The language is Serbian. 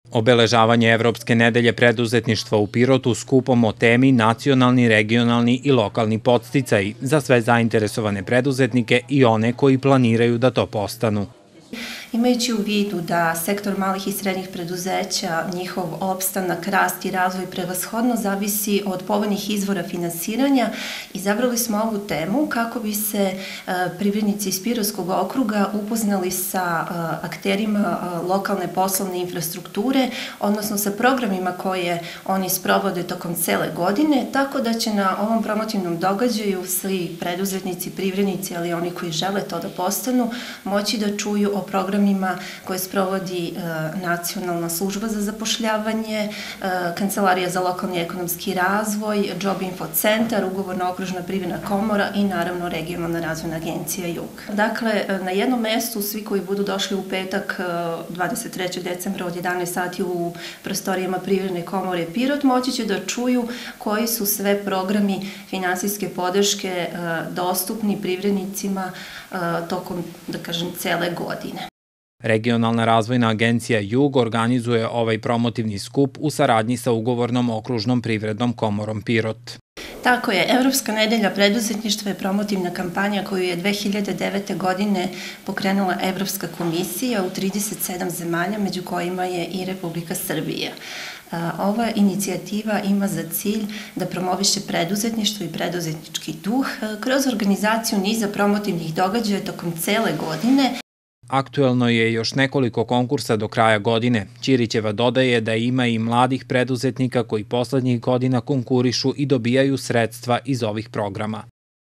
Obeležavanje Evropske nedelje preduzetništva u Pirotu skupom o temi nacionalni, regionalni i lokalni podsticaji za sve zainteresovane preduzetnike i one koji planiraju da to postanu. Imajući u vidu da sektor malih i srednjih preduzeća, njihov opstanak, rast i razvoj prevashodno zavisi od povoljnih izvora finansiranja, izabrali smo ovu temu kako bi se privrednici iz Pirotskog okruga upoznali sa akterima lokalne poslovne infrastrukture, odnosno sa programima koje oni sprovode tokom cele godine, tako da će na ovom promotivnom događaju svi preduzetnici, privrednici, ali oni koji žele to da postanu, moći da čuju o programima koje sprovodi Nacionalna služba za zapošljavanje, Kancelarija za lokalni ekonomski razvoj, Job Info centar, Ugovorna okružna privredna komora i naravno Regionalna razvojna agencija Jug. Dakle, na jednom mestu svi koji budu došli u petak 23. decembra od 11 sati u prostorijama Privredne komore Pirot moći će da čuju koji su sve programi finansijske podrške dostupni privrednicima tokom, da kažem, cele godine. Regionalna razvojna agencija Jug organizuje ovaj promotivni skup u saradnji sa Ugovornom okružnom privrednom komorom Pirot. Tako je, Evropska nedelja preduzetništva je promotivna kampanja koju je 2009. godine pokrenula Evropska komisija u 37 zemalja, među kojima je i Republika Srbija. Ova inicijativa ima za cilj da promoviše preduzetništvo i preduzetnički duh kroz organizaciju niza promotivnih događaja tokom cele godine. Aktuelno je još nekoliko konkursa do kraja godine. Ćirićeva dodaje da ima i mladih preduzetnika koji poslednjih godina konkurišu i dobijaju sredstva iz ovih programa.